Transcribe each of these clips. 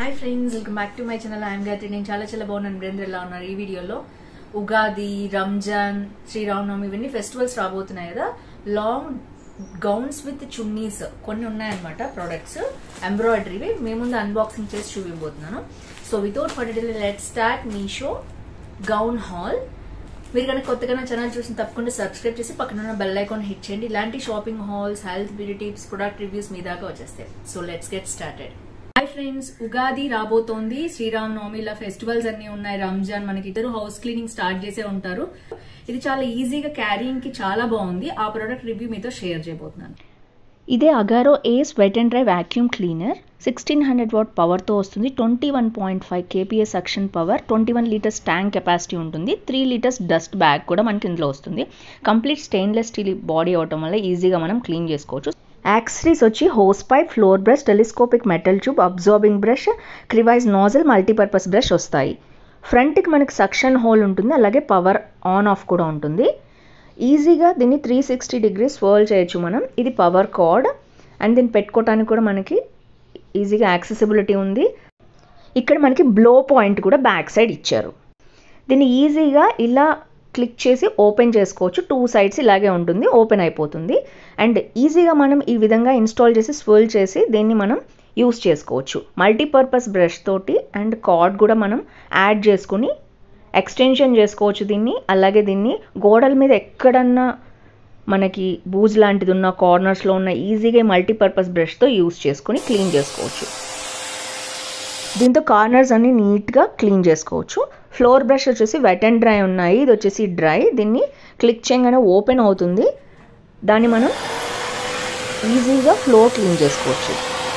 Hi friends, welcome back to my channel. I'm Gayathri. నేను చాలా బాగున్నాను. మీరందరూ ఎలా ఉన్నారు? ఈ వీడియోలో ఉగాది, రంజాన్, శ్రీరామనవమి ఇవన్నీ ఫెస్టివల్స్ రాబోతున్నాయి కదా. లాంగ్ గౌన్స్ విత్ చున్నీస్ కొన్ని ఉన్నాయన్నమాట. ప్రొడక్ట్స్ ఎంబ్రాయిడరీవి మీ ముందు అన్బాక్సింగ్ చేసి చూపించబోతున్నాను. So without further delay let's start Meesho gown haul. మీరు కనుక కొత్తగా నా ఛానల్ చూసి తప్పకుండా సబ్స్క్రైబ్ చేసి పక్కన ఉన్న బెల్ ఐకాన్ హిట్ చేయండి. ఇలాంటి shopping hauls, health, beauty tips, product reviews మీ దాకా వచ్చేస్తాయి. So let's get started. Hi friends, Ugadi రాబోతోంది, శ్రీరామనవమి, ఇలా ఫెస్టివల్స్ అన్ని ఉన్నాయి. రంజాన్, మనకి ఇద్దరు హౌస్ క్లీనింగ్ స్టార్ట్ చేసే ఉంటారు. ఇది చాలా ఈజీగా క్యారీయింగ్ కి చాలా బాగుంది. ఆ ప్రొడక్ట్ రివ్యూ మీతో షేర్ చేయబోతున్నాను. ఇదే Agaro ace wet and dry vacuum cleaner. 1600 watt పవర్తో వస్తుంది. 21.5 kPa suction power, 21 litres tank capacity ఉంటుంది. 3 లీటర్స్ డస్ట్ బ్యాగ్ కూడా మనకి ఇందులో వస్తుంది. కంప్లీట్ స్టెయిన్లెస్ స్టీల్ బాడీ అవటం వల్ల ఈజీగా మనం క్లీన్ చేసుకోవచ్చు. యాక్సెసరీస్ వచ్చి hose pipe, floor brush, telescopic metal tube, absorbing brush, crevice nozzle, multipurpose brush వస్తాయి. ఫ్రంట్కి మనకి సక్షన్ హోల్ ఉంటుంది, అలాగే పవర్ ఆన్ ఆఫ్ కూడా ఉంటుంది. ఈజీగా దీన్ని 360 degrees స్వర్ల్ చేయొచ్చు మనం. ఇది పవర్ కార్డ్ అండ్ దీన్ని పెట్టుకోవడానికి కూడా మనకి ఈజీగా యాక్సెసిబిలిటీ ఉంది. ఇక్కడ మనకి బ్లో పాయింట్ కూడా బ్యాక్ సైడ్ ఇచ్చారు. దీన్ని ఈజీగా ఇలా క్లిక్ చేసి ఓపెన్ చేసుకోవచ్చు. 2 sides ఇలాగే ఉంటుంది, ఓపెన్ అయిపోతుంది. అండ్ ఈజీగా మనం ఈ విధంగా ఇన్స్టాల్ చేసి స్వర్ల్ చేసి దీన్ని మనం యూస్ చేసుకోవచ్చు. మల్టీపర్పస్ బ్రష్ తోటి అండ్ కార్డ్ కూడా మనం యాడ్ చేసుకుని ఎక్స్టెన్షన్ చేసుకోవచ్చు దీన్ని. అలాగే దీన్ని గోడల మీద ఎక్కడన్నా మనకి బూజు లాంటిది ఉన్న, కార్నర్స్లో ఉన్న ఈజీగా మల్టీపర్పస్ బ్రష్తో యూస్ చేసుకుని క్లీన్ చేసుకోవచ్చు. దీంతో కార్నర్స్ అన్ని నీట్గా క్లీన్ చేసుకోవచ్చు. ఫ్లోర్ బ్రష్ వచ్చేసి వెట్ అండ్ డ్రై ఉన్నాయి. ఇది వచ్చేసి డ్రై. దీన్ని క్లిక్ చేయగానే ఓపెన్ అవుతుంది. దాన్ని మనం ఈజీగా ఫ్లోర్ క్లీన్ చేసుకోవచ్చు.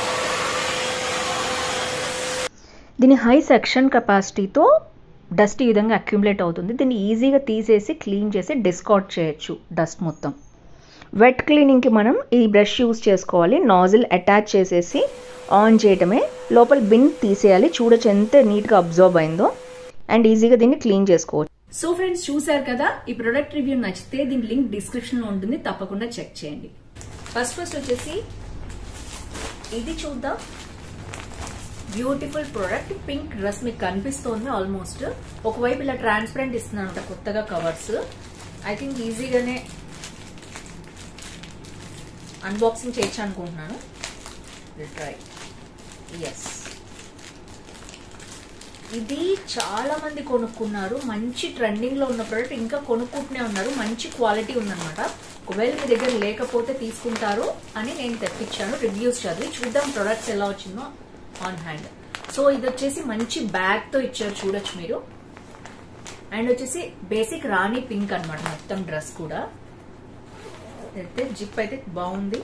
దీని హై సెక్షన్ కెపాసిటీతో డస్ట్ ఈ విధంగా అక్యుములేట్ అవుతుంది. దీన్ని ఈజీగా తీసేసి క్లీన్ చేసి డిస్కార్డ్ చేయొచ్చు డస్ట్ మొత్తం. వెట్ క్లీనింగ్కి మనం ఈ బ్రష్ యూస్ చేసుకోవాలి. నాజిల్ అటాచ్ చేసేసి ఆన్ చేయటమే. లోపల బిన్ తీసేయాలి. చూడొచ్చు ఎంత నీట్గా అబ్జర్వ్ అయిందో. అండ్ ఈజీగా దీన్ని క్లీన్ చేసుకోవచ్చు. సో ఫ్రెండ్స్, చూసారు కదా. ఈ ప్రొడక్ట్ రివ్యూ నచ్చితే దీని లింక్ డిస్క్రిప్షన్ లో ఉంటుంది, తప్పకుండా చెక్ చేయండి. ఫస్ట్ వచ్చేసి ఇది చూద్దాం. Beautiful product. పింక్ డ్రెస్ మీకు కనిపిస్తోంది ఆల్మోస్ట్. ఒకవైపు ఇలా ట్రాన్స్పరెంట్ ఇస్తున్నాను కొత్తగా కవర్స్. ఐ థింక్ ఈజీగానే అన్బాక్సింగ్ చేయొచ్చు అనుకుంటున్నాను. ట్రై. ఎస్, ఇది చాలా మంది కొనుక్కున్నారు. మంచి ట్రెండింగ్ లో ఉన్న ప్రోడక్ట్, ఇంకా కొనుక్కుంటూనే ఉన్నారు. మంచి క్వాలిటీ ఉందన్నమాట. ఒకవేళ మీ దగ్గర లేకపోతే తీసుకుంటారు అని నేను తెప్పించాను. రివ్యూస్ చదివి చూద్దాం ప్రొడక్ట్స్ ఎలా వచ్చిందో ఆన్ హ్యాండ్. సో ఇది వచ్చేసి మంచి బ్యాగ్ తో ఇచ్చారు, చూడొచ్చు మీరు. అండ్ వచ్చేసి బేసిక్ రాణి పింక్ అనమాట మొత్తం డ్రెస్ కూడా. అయితే జిప్ అయితే బాగుంది.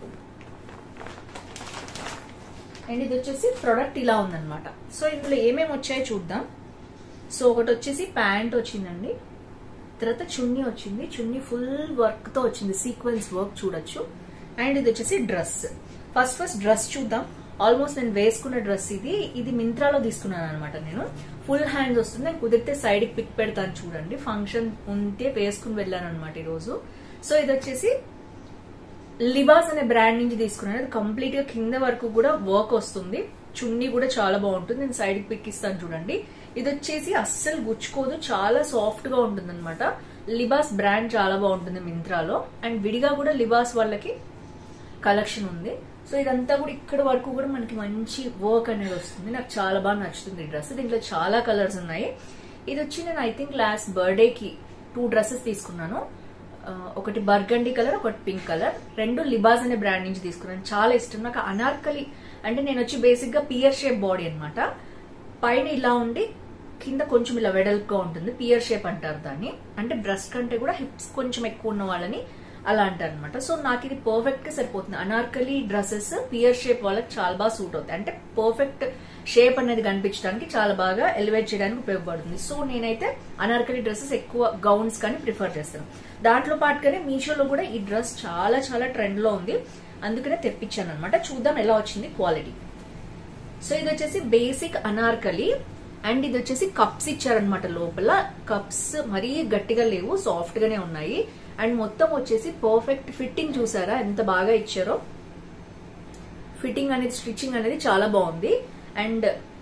అండ్ ఇది వచ్చేసి ప్రొడక్ట్ ఇలా ఉందన్నమాట. సో ఇందులో ఏమేమి వచ్చాయో చూద్దాం. సో ఒకటి వచ్చేసి ప్యాంట్ వచ్చిందండి. తర్వాత చున్నీ వచ్చింది. చున్నీ ఫుల్ వర్క్ తో వచ్చింది, సీక్వెన్స్ వర్క్ చూడొచ్చు. అండ్ ఇది వచ్చేసి డ్రెస్. ఫస్ట్ డ్రెస్ చూద్దాం. ఆల్మోస్ట్ నేను వేసుకున్న డ్రెస్ ఇది. ఇది మింత్రాలో తీసుకున్నాను అనమాట. నేను ఫుల్ హ్యాండ్స్ వస్తుంది. నేను కుదిరితే సైడ్ కి పిక్ పెడతాను చూడండి. ఫంక్షన్ ఉంటే వేసుకుని వెళ్ళాను అనమాట ఈరోజు. సో ఇది వచ్చేసి లిబాస్ అనే బ్రాండ్ నుంచి తీసుకున్నాను. అది కంప్లీట్ గా కింద వరకు కూడా వర్క్ వస్తుంది. చున్నీ కూడా చాలా బాగుంటుంది. నేను సైడ్ కి పిక్ ఇస్తాను చూడండి. ఇది వచ్చేసి అస్సలు గుచ్చుకోదు, చాలా సాఫ్ట్ గా ఉంటుంది అనమాట. లిబాస్ బ్రాండ్ చాలా బాగుంటుంది మింత్రాలో. అండ్ విడిగా కూడా లిబాస్ వాళ్ళకి కలెక్షన్ ఉంది. సో ఇదంతా కూడా ఇక్కడ వరకు కూడా మనకి మంచి వర్క్ అనేది వస్తుంది. నాకు చాలా బాగా నచ్చుతుంది ఈ డ్రెస్. దీంట్లో చాలా కలర్స్ ఉన్నాయి. ఇది వచ్చి నేను ఐ థింక్ లాస్ట్ బర్త్డేకి 2 డ్రెస్సెస్ తీసుకున్నాను. ఒకటి బర్గండీ కలర్, ఒకటి పింక్ కలర్. 2 లిబాస్ అనే బ్రాండ్ నుంచి తీసుకున్నాను. చాలా ఇష్టం నాకు. అనార్కలి అంటే నేను వచ్చి బేసిక్ గా పియర్ షేప్ బాడీ అనమాట. పైన ఇలా ఉండి కింద కొంచెం ఇలా వెడల్పుగా ఉంటుంది. పియర్ షేప్ అంటారు దాన్ని. అంటే బ్రెస్ట్ కంటే కూడా హిప్స్ కొంచెం ఎక్కువ ఉన్న వాళ్ళని అలా అంటారు అనమాట. సో నాకు ఇది పర్ఫెక్ట్ గా సరిపోతుంది. అనార్కలి డ్రెస్సెస్ పియర్ షేప్ వాళ్ళకి చాలా బాగా సూట్ అవుతాయి. అంటే పర్ఫెక్ట్ షేప్ అనేది కనిపించడానికి చాలా బాగా ఎలివేట్ చేయడానికి ఉపయోగపడుతుంది. సో నేనైతే అనార్కలి డ్రెస్సెస్ ఎక్కువ గౌన్స్ కానీ ప్రిఫర్ చేస్తాను. దాంట్లో పాటుగానే మీషోలో కూడా ఈ డ్రెస్ చాలా ట్రెండ్ లో ఉంది. అందుకనే తెప్పించాను అనమాట. చూద్దాం ఎలా వచ్చింది క్వాలిటీ. సో ఇది వచ్చేసి బేసిక్ అనార్కలి. అండ్ ఇది వచ్చేసి కప్స్ ఇచ్చారనమాట. లోపల కప్స్ మరీ గట్టిగా లేవు, సాఫ్ట్ గానే ఉన్నాయి. అండ్ మొత్తం వచ్చేసి పర్ఫెక్ట్ ఫిట్టింగ్. చూసారా ఎంత బాగా ఇచ్చారో. ఫిట్టింగ్ అనేది, స్టిచ్చింగ్ అనేది చాలా బాగుంది. అండ్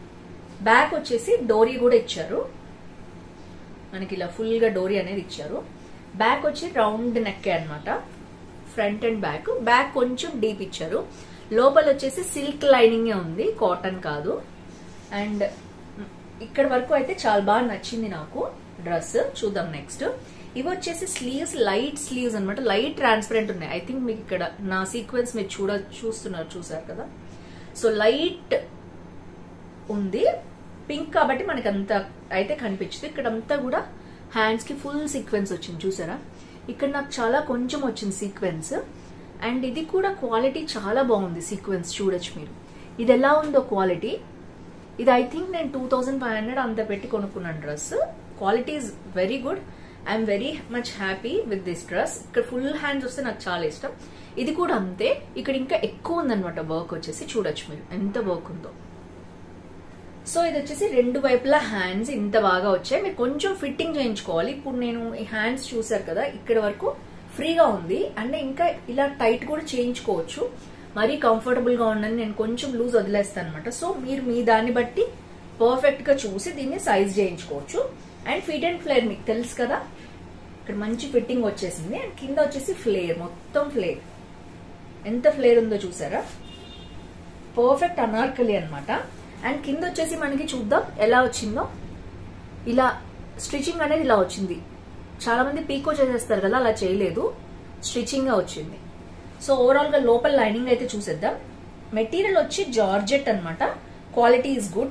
బ్యాక్ వచ్చేసి డోరీ కూడా ఇచ్చారు మనకి, ఇలా ఫుల్ గా డోరీ అనేది ఇచ్చారు. బ్యాక్ వచ్చి రౌండ్ నెక్ అన్నమాట, ఫ్రంట్ అండ్ బ్యాక్. బ్యాక్ కొంచెం డీప్ ఇచ్చారు. లోపల వచ్చేసి సిల్క్ లైనింగ్ ఉంది, కాటన్ కాదు. అండ్ ఇక్కడ వరకు అయితే చాలా బాగా నచ్చింది నాకు డ్రెస్. చూద్దాం నెక్స్ట్. ఇవి వచ్చేసి స్లీవ్స్, లైట్ స్లీవ్స్ అనమాట, లైట్ ట్రాన్స్పరెంట్ ఉన్నాయి. ఐ థింక్ మీకు ఇక్కడ నా సీక్వెన్స్ మీరు చూసారు కదా. సో లైట్ ఉంది, పింక్ కాబట్టి మనకి అంత అయితే కనిపించదు. ఇక్కడ అంతా కూడా హ్యాండ్స్ కి ఫుల్ సీక్వెన్స్ వచ్చింది చూసారా. ఇక్కడ నాకు చాలా కొంచెం వచ్చింది సీక్వెన్స్. అండ్ ఇది కూడా క్వాలిటీ చాలా బాగుంది సీక్వెన్స్, చూడొచ్చు మీరు. ఇది ఎలా ఉందో క్వాలిటీ, ఇది ఐ థింక్ నేను 2500 అంత పెట్టి కొనుక్కున్నాను dress. Quality is very good. I'm very much happy with this dress. ఇక్కడ ఫుల్ హ్యాండ్స్ వస్తే నాకు చాలా ఇష్టం. ఇది కూడా అంతే, ఇక్కడ ఇంకా ఎక్కువ ఉందన్నమాట వర్క్ వచ్చేసి, చూడొచ్చు మీరు ఎంత వర్క్ ఉందో. సో ఇది వచ్చేసి రెండు వైపులా హ్యాండ్స్ ఇంత బాగా వచ్చాయి. మీరు కొంచెం ఫిట్టింగ్ చేయించుకోవాలి. ఇప్పుడు నేను ఈ హ్యాండ్స్ చూసారు కదా, ఇక్కడ వరకు ఫ్రీగా ఉంది. అంటే ఇంకా ఇలా టైట్ కూడా చేయించుకోవచ్చు. మరీ కంఫర్టబుల్ గా ఉండని నేను కొంచెం లూజ్ వదిలేస్తాను అనమాట. సో మీరు మీ దాన్ని బట్టి పర్ఫెక్ట్ గా చూసి దీన్ని సైజ్ చేయించుకోవచ్చు. అండ్ ఫిట్ అండ్ ఫ్లేర్ మీకు తెలుసు కదా, ఇక్కడ మంచి ఫిట్టింగ్ వచ్చేసింది. అండ్ కింద వచ్చేసి ఫ్లేర్, మొత్తం ఫ్లేర్, ఎంత ఫ్లేర్ ఉందో చూసారా, పర్ఫెక్ట్ అనార్కలి అనమాట. అండ్ కింద వచ్చేసి మనకి చూద్దాం ఎలా వచ్చిందో. ఇలా స్టిచింగ్ అనేది ఇలా వచ్చింది. చాలా మంది పీకో చేసేస్తారు కదా, అలా చేయలేదు, స్టిచింగ్ గా వచ్చింది. సో ఓవరాల్ గా లోపల లైనింగ్ అయితే చూసేద్దాం. మెటీరియల్ వచ్చి జార్జెట్ అనమాట, క్వాలిటీ ఈజ్ గుడ్.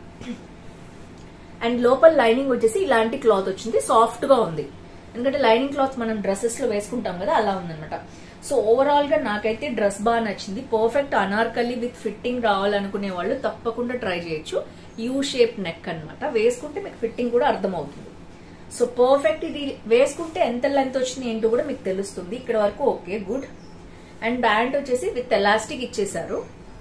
అండ్ లోపల లైనింగ్ వచ్చేసి ఇలాంటి క్లాత్ వచ్చింది, సాఫ్ట్ గా ఉంది. ఎందుకంటే లైనింగ్ క్లాత్ మనం డ్రెస్సెస్ లో వేసుకుంటాం కదా, అలా ఉందన్నమాట. సో ఓవరాల్ గా నాకైతే డ్రెస్ బాగా నచ్చింది. పర్ఫెక్ట్ అనార్కలి విత్ ఫిట్టింగ్ రావాలనుకునే వాళ్ళు తప్పకుండా ట్రై చేయొచ్చు. యూ షేప్ నెక్ అనమాట, వేసుకుంటే మీకు ఫిట్టింగ్ కూడా అర్థమవుతుంది. So perfect. ఇది వేసుకుంటే ఎంత లెంత్ వచ్చింది ఏంటో కూడా మీకు తెలుస్తుంది. ఇక్కడ వరకు ఓకే, గుడ్. అండ్ బ్యాండ్ వచ్చేసి విత్ ఎలాస్టిక్ ఇచ్చేసారు.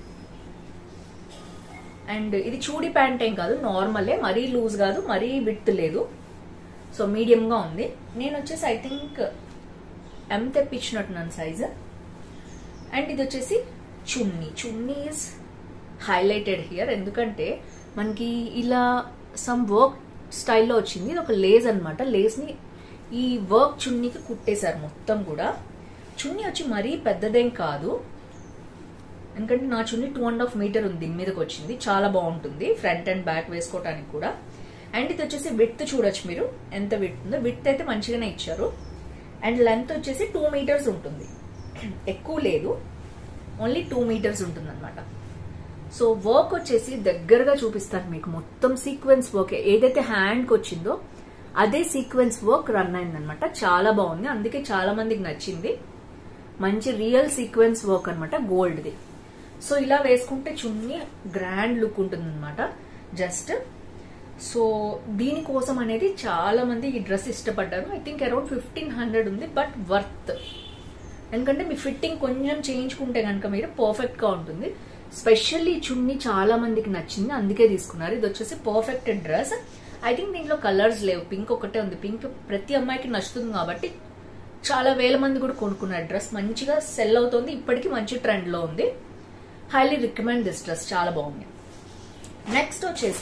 అండ్ ఇది చూడి ప్యాంట్ ఏం కాదు, నార్మలే, మరీ లూజ్ కాదు, మరీ విడ్త్ లేదు. సో మీడియం గా ఉంది. నేను వచ్చేసి ఐ థింక్ ఎం తెప్పించినట్టున్నాను సైజ్. అండ్ ఇది వచ్చేసి చున్నీ ఈజ్ హైలైటెడ్ హియర్. ఎందుకంటే మనకి ఇలా సమ్ వర్క్ స్టైల్లో వచ్చింది. ఇది ఒక లేస్ అనమాట, లేస్ ని ఈ వర్క్ చున్నీకి కుట్టేశారు మొత్తం కూడా. చున్నీ వచ్చి మరీ పెద్దదేం కాదు, ఎందుకంటే నా చున్నీ 2.5 మీటర్ ఉంది, దీని మీదకి వచ్చింది. చాలా బాగుంటుంది ఫ్రంట్ అండ్ బ్యాక్ వేసుకోవడానికి కూడా. అండ్ ఇది వచ్చేసి విడ్త్ చూడొచ్చు మీరు ఎంత విడ్త్ ఉందో. విడ్త్ అయితే మంచిగానే ఇచ్చారు. అండ్ లెంత్ వచ్చేసి 2 మీటర్స్ ఉంటుంది, ఎక్కువ లేదు, ఓన్లీ 2 మీటర్స్ ఉంటుంది అనమాట. సో వర్క్ వచ్చేసి దగ్గరగా చూపిస్తాను మీకు. మొత్తం సీక్వెన్స్ వర్క్, ఏదైతే హ్యాండ్కి వచ్చిందో అదే సీక్వెన్స్ వర్క్ రన్ అయిందనమాట. చాలా బాగుంది, అందుకే చాలా మందికి నచ్చింది. మంచి రియల్ సీక్వెన్స్ వర్క్ అనమాట, గోల్డ్ది. సో ఇలా వేసుకుంటే చున్నీ గ్రాండ్ లుక్ ఉంటుంది అనమాట జస్ట్. సో దీనికోసం అనేది చాలా మంది ఈ డ్రెస్ ఇష్టపడ్డారు. ఐ థింక్ అరౌండ్ 1500 ఉంది, బట్ వర్త్. ఎందుకంటే మీ ఫిట్టింగ్ కొంచెం చేయించుకుంటే కనుక మీరు పర్ఫెక్ట్ గా ఉంటుంది. స్పెషల్లీ చున్నీ చాలా మందికి నచ్చింది, అందుకే తీసుకున్నారు. ఇది వచ్చేసి పర్ఫెక్ట్ డ్రెస్. ఐ థింక్ దీంట్లో కలర్స్ లేవు, పింక్ ఒకటే ఉంది. పింక్ ప్రతి అమ్మాయికి నచ్చుతుంది కాబట్టి చాలా వేల మంది కూడా కొనుక్కున్నారు. డ్రెస్ మంచిగా సెల్ అవుతుంది, ఇప్పటికీ మంచి ట్రెండ్ లో ఉంది. హైలీ రికమెండ్ దిస్ డ్రెస్, చాలా బాగుంది. నెక్స్ట్ వచ్చేసి,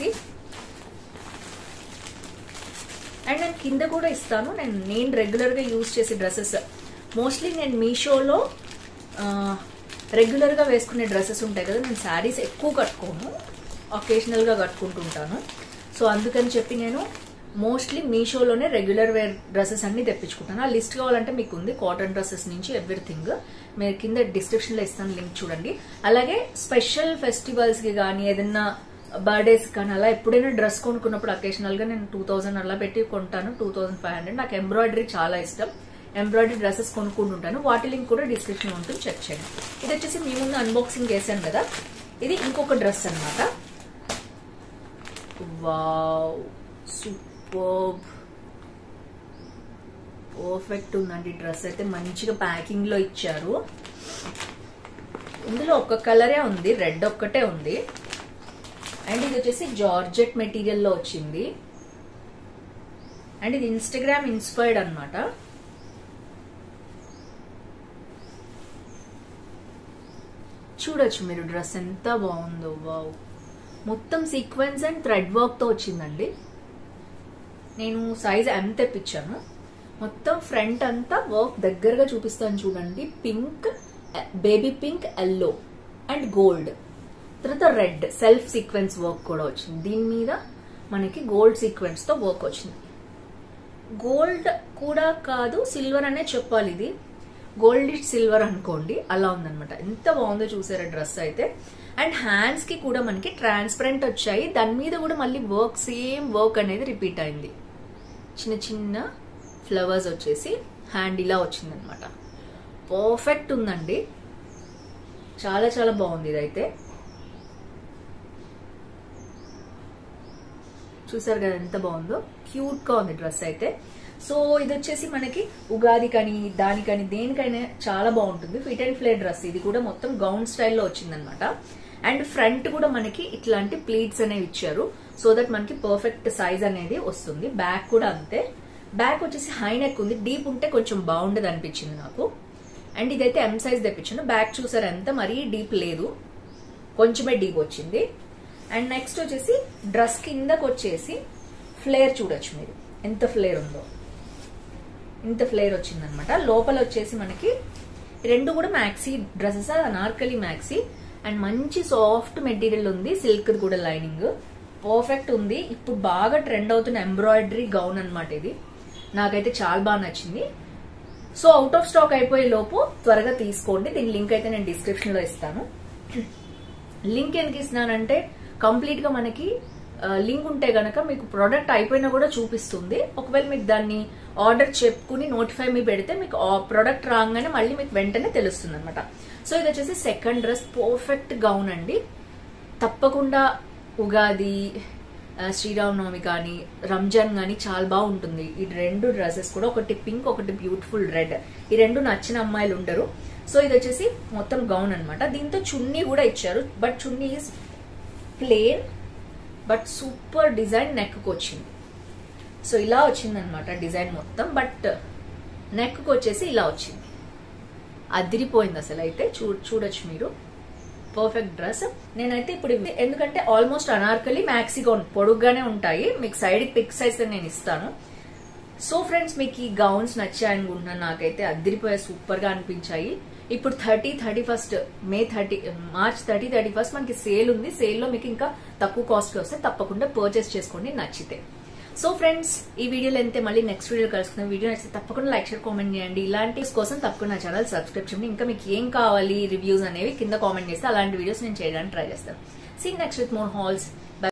అండ్ నేను కింద కూడా ఇస్తాను, నేను రెగ్యులర్ గా యూజ్ చేసే డ్రెస్సెస్ మోస్ట్లీ నేను మీషోలో రెగ్యులర్ గా వేసుకునే డ్రెస్సెస్ ఉంటాయి కదా, నేను శారీస్ ఎక్కువ కట్టుకోను, ఒకేషనల్ గా కట్టుకుంటుంటాను. సో అందుకని చెప్పి నేను మోస్ట్లీ మీషోలోనే రెగ్యులర్ వేర్ డ్రెస్సెస్ అన్ని తెప్పించుకుంటాను. ఆ లిస్ట్ కావాలంటే మీకు ఉంది, కాటన్ డ్రెస్సెస్ నుంచి ఎవ్రీథింగ్. మీరు కింద డిస్క్రిప్షన్ లో ఇస్తాను, లింక్ చూడండి. అలాగే స్పెషల్ ఫెస్టివల్స్ కి కానీ ఏదైనా బర్త్డేస్ కానీ అలా ఎప్పుడైనా డ్రెస్ కొనుక్కున్నప్పుడు అకేషనల్ గా నేను 2000 అలా పెట్టి కొంటాను, 2500. నాకు ఎంబ్రాయిడరీ చాలా ఇష్టం, ఎంబ్రాయిడరీ డ్రెస్సెస్ కొనుక్కుంటుంటాను. వాటి లింక్ కూడా డిస్క్రిప్షన్ ఉంటుంది, చెక్ చేయండి. ఇది వచ్చేసి మీ ముందు అన్బాక్సింగ్ చేశాను కదా, ఇది ఇంకొక డ్రెస్ అనమాట. వావ్, సూపర్బ్, పర్ఫెక్ట్ ఉందండి డ్రెస్ అయితే. మంచిగా ప్యాకింగ్ లో ఇచ్చారు. ఇందులో ఒక కలరే ఉంది, రెడ్ ఒక్కటే ఉంది. అండ్ ఇది వచ్చేసి జార్జెట్ మెటీరియల్ లో వచ్చింది. అండ్ ఇది ఇన్స్టాగ్రామ్ ఇన్స్పైర్డ్ అనమాట. చూడొచ్చు మీరు డ్రెస్ ఎంత బాగుందో. వావ్, మొత్తం సీక్వెన్స్ అండ్ థ్రెడ్ వర్క్ తో వచ్చిందండి. నేను సైజ్ M తెప్పించాను. మొత్తం ఫ్రంట్ అంతా వర్క్ దగ్గరగా చూపిస్తాను చూడండి. Pink, baby pink, yellow and gold, తర్వాత రెడ్ సెల్ఫ్ సీక్వెన్స్ వర్క్ కూడా వచ్చింది. దీని మీద మనకి గోల్డ్ సీక్వెన్స్ తో వర్క్ వచ్చింది. గోల్డ్ కూడా కాదు, సిల్వర్ అనే చెప్పాలి. ఇది గోల్డ్ సిల్వర్ అనుకోండి, అలా ఉందనమాట. ఎంత బాగుందో చూసారా డ్రెస్ అయితే. అండ్ హ్యాండ్స్ కి కూడా మనకి ట్రాన్స్పరెంట్ వచ్చాయి. దాని మీద కూడా మళ్ళీ వర్క్, సేమ్ వర్క్ అనేది రిపీట్ అయింది. చిన్న చిన్న ఫ్లవర్స్ వచ్చేసి హ్యాండ్ ఇలా వచ్చిందనమాట. పర్ఫెక్ట్ ఉందండి, చాలా చాలా బాగుంది. ఇదైతే చూసారు కదా ఎంత బాగుందో, క్యూట్ గా ఉంది డ్రెస్ అయితే. సో ఇది వచ్చేసి మనకి ఉగాది కానీ దానికని దేనికైనా చాలా బాగుంటుంది. Fit and flare dress. ఇది కూడా మొత్తం గౌన్ స్టైల్లో వచ్చిందనమాట. అండ్ ఫ్రంట్ కూడా మనకి ఇట్లాంటి ప్లీట్స్ అనేవి ఇచ్చారు, సో దట్ మనకి పర్ఫెక్ట్ సైజ్ అనేది వస్తుంది. బ్యాక్ కూడా అంతే. బ్యాక్ వచ్చేసి హై నెక్ ఉంది. డీప్ ఉంటే కొంచెం బాగుండదు అనిపించింది నాకు. అండ్ ఇదైతే M సైజ్ తెప్పించాను. బ్యాక్ చూసారు ఎంత మరీ డీప్ లేదు, కొంచెమే డీప్ వచ్చింది. అండ్ నెక్స్ట్ వచ్చేసి డ్రెస్ కిందకు వచ్చేసి ఫ్లేర్ చూడొచ్చు మీరు, ఎంత ఫ్లేర్ ఉందో. ఇంత ఫ్లేర్ వచ్చిందనమాట. లోపల వచ్చేసి మనకి రెండు కూడా maxi dresses, Anarkali maxi. And మంచి సాఫ్ట్ మెటీరియల్ ఉంది, సిల్క్ కూడా లైనింగ్ పర్ఫెక్ట్ ఉంది. ఇప్పుడు బాగా ట్రెండ్ అవుతున్న ఎంబ్రాయిడరీ గౌన్ అనమాట ఇది. నాకైతే చాలా బాగా నచ్చింది. సో అవుట్ ఆఫ్ స్టాక్ అయిపోయే లోపు త్వరగా తీసుకోండి. దీని లింక్ అయితే నేను డిస్క్రిప్షన్ లో ఇస్తాను. లింక్ ఎందుకు ఇస్తున్నానంటే కంప్లీట్ గా మనకి లింక్ ఉంటే గనక మీకు ప్రోడక్ట్ అయిపోయినా కూడా చూపిస్తుంది. ఒకవేళ మీకు దాన్ని ఆర్డర్ చెప్పుకుని నోటిఫై మీ పెడితే మీకు ప్రోడక్ట్ రాగానే మళ్ళీ మీకు వెంటనే తెలుస్తుంది అనమాట. సో ఇది వచ్చేసి సెకండ్ డ్రెస్. పర్ఫెక్ట్ గౌన్ అండి. తప్పకుండా ఉగాది, శ్రీరామనవమి కానీ రంజాన్ కానీ చాలా బాగుంటుంది. ఈ రెండు డ్రెస్సెస్ కూడా, ఒకటి పింక్ ఒకటి బ్యూటిఫుల్ రెడ్. ఈ రెండు నచ్చిన అమ్మాయిలు ఉండరు. సో ఇది వచ్చేసి మొత్తం గౌన్ అనమాట. దీంతో చున్నీ కూడా ఇచ్చారు, but chunni is plain but super design. Neck కు వచ్చింది. సో ఇలా వచ్చింది అనమాట డిజైన్ మొత్తం. బట్ నెక్ కు వచ్చేసి ఇలా వచ్చింది. అదిరిపోయింది అసలు. అయితే చూడొచ్చు మీరు. Perfect dress. నేనైతే ఇప్పుడు ఎందుకంటే ఆల్మోస్ట్ అనార్కలి మ్యాక్సీ గౌన్ పొడుగ్గానే ఉంటాయి. మీకు సైడ్ పిక్స్ అయితే నేను ఇస్తాను. సో ఫ్రెండ్స్, మీకు ఈ గౌన్స్ నచ్చాయి అనుకుంటున్నాను. నాకైతే అదిరిపోయా, సూపర్ గా అనిపించాయి. ఇప్పుడు 31st మే 30 మార్చ్ 31st మనకి సేల్ ఉంది. సేల్ లో మీకు ఇంకా తక్కువ కాస్ట్ కి వస్తే తప్పకుండా పర్చేస్ చేసుకోండి నచ్చితే. సో ఫ్రెండ్స్, ఈ వీడియోలో అయితే మళ్ళీ నెక్స్ట్ వీడియో కలుసుకుందాం. వీడియో నచ్చితే తప్పకుండా లైక్, షేర్, కామెంట్ చేయండి. ఇలాంటి కోసం తప్పకుండా నా ఛానల్ సబ్స్క్రైబ్ చేయండి. ఇంకా మీకు ఏం కావాలి రివ్యూస్ అనేవి కింద కామెంట్ చేస్తే అలాంటి వీడియోస్ నేను చేయడానికి ట్రై చేస్తాను. See next with more halls.